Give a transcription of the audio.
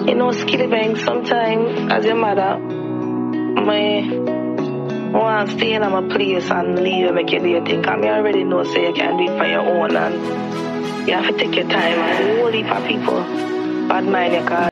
You know, Skilly Bank, sometime as your mother, my want to stay in my place and leave and make you do your thing. Because I already know so you can do it for your own and you have to take your time and a whole heap of people bad mind your car.